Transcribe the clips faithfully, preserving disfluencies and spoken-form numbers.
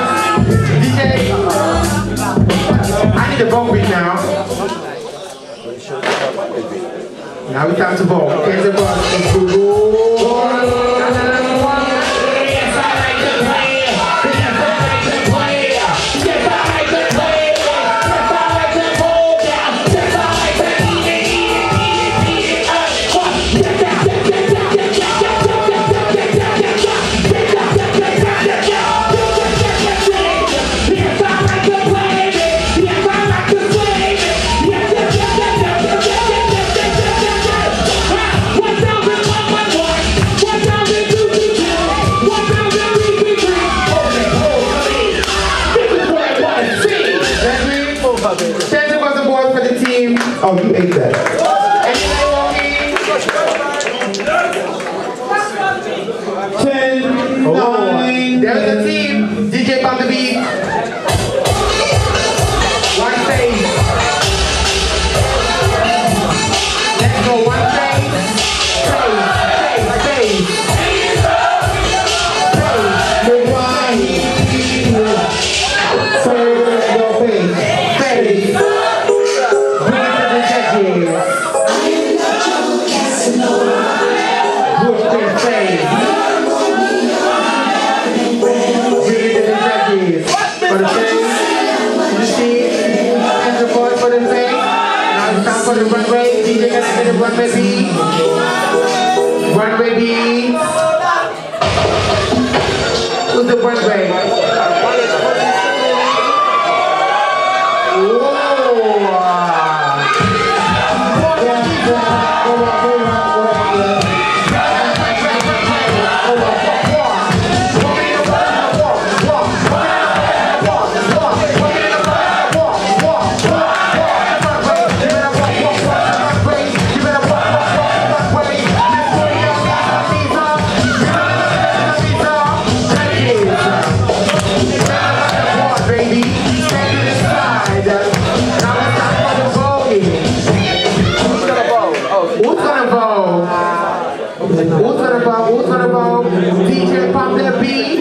D J, I need a vote beat now. Now it's time to vote. Here's the vote. Oh, you ate that. Ten, nine. There's the team. D J on the beat. One phase. Let's go. One phase. Phase, phase, phase. Phase. One. Third, go phase. Phase. For the runway, D J gonna get a runway beat. Runway beat. Who's the runway? Who's gonna vote? Who's gonna vote? D J pump that beat.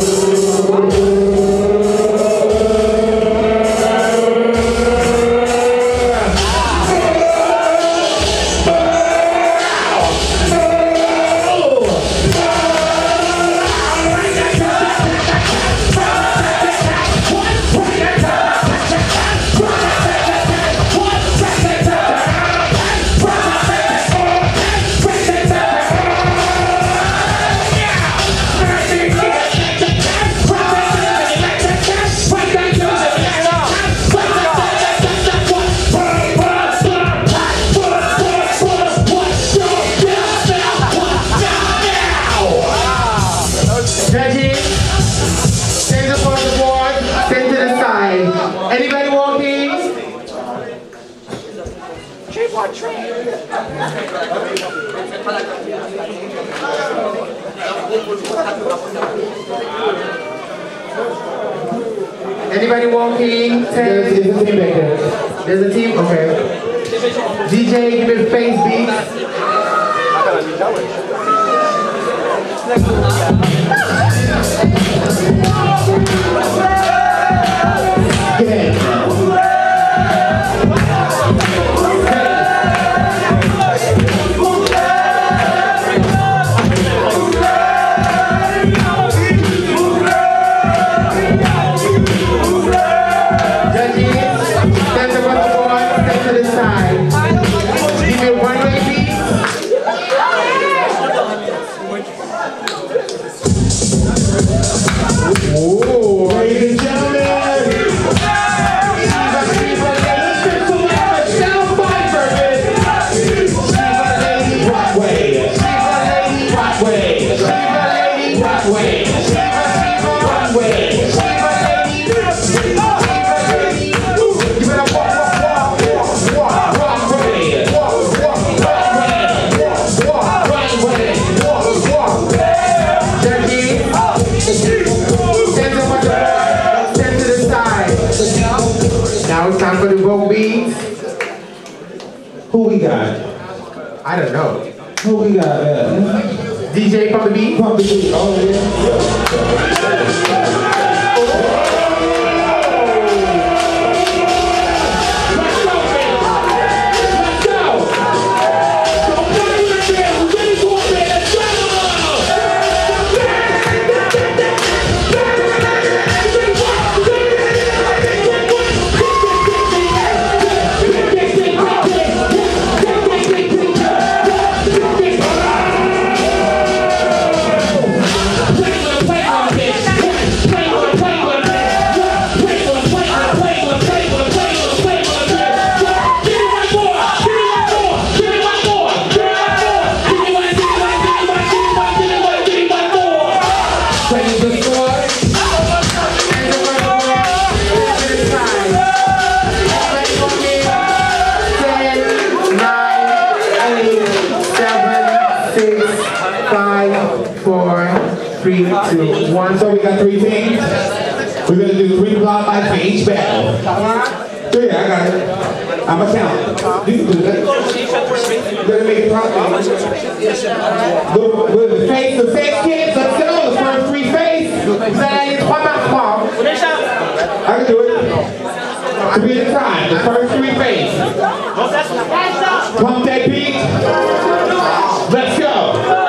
Anybody walking? Anybody walking? There's a team back there. There's a team? Okay. D J, give me a face beat. Now it's time for the vote beats. Who we got? I don't know. Who we got? Uh, D J pump the beat. Pump the beat. Oh yeah. two, one. So we got three teams. We're gonna do three block lights for each battle. Three, I got it. I'm a count. You can do that. We're gonna make it properly. With the face, the face kids, let's go. The first three face. Vous allez trois par trois. I can do it. Three at a time. The first three face. Pump that beat. Let's go.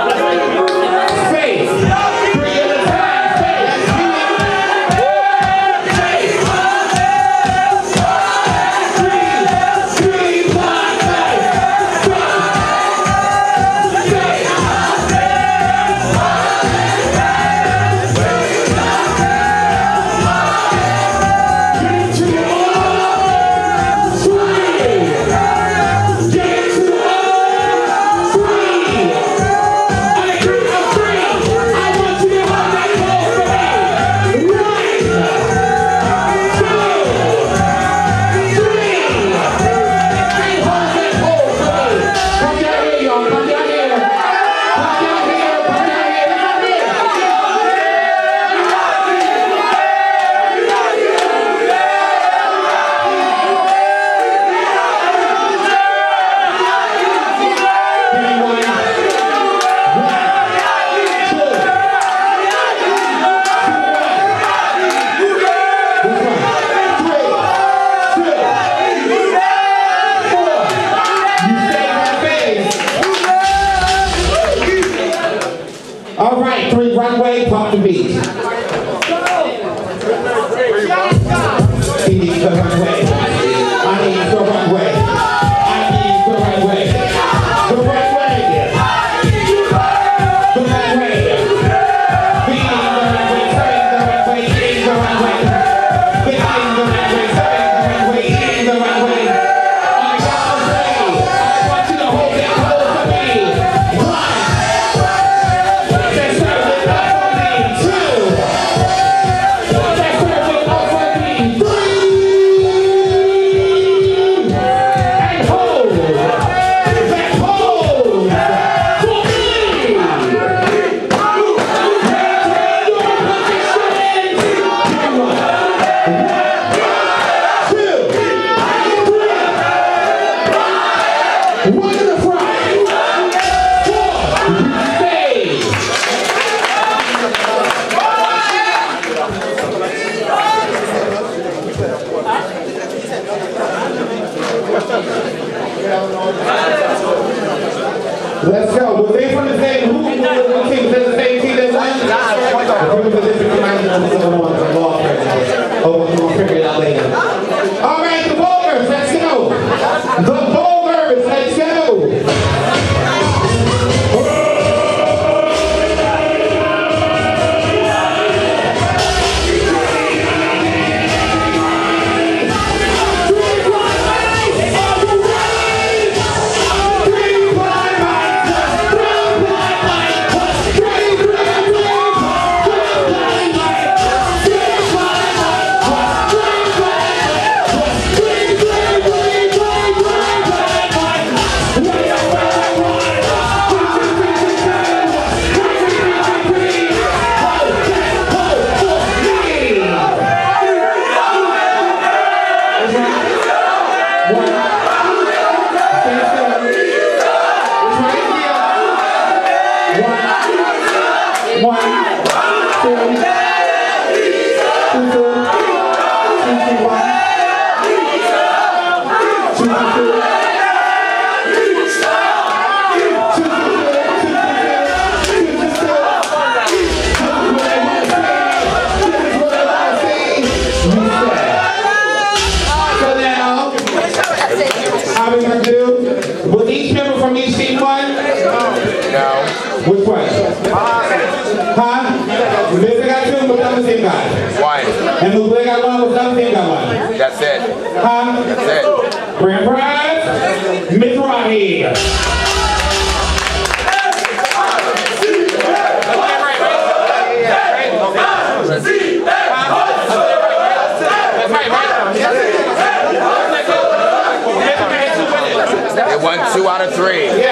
All right, three runway, pump the beat. He needs the runway. I need the runway. I need the runway. The runway. The runway. Be the runway, turn the runway, in the runway. Be in the runway, turn the runway, in the runway. On the count of three, I want you to hold that pose for me. One. Let's go. Was they from the same who? What team? Was that the same team that won? Oh, we'll figure it out later. All right, the bowlers, let's go. The bowlers, let's go. Which one? Huh? Mister got two, but the same guy. One. And Mugler got one, but the same got one. That's it. Huh? That's it. Grand prize, Miss Rocky. They won two out of three.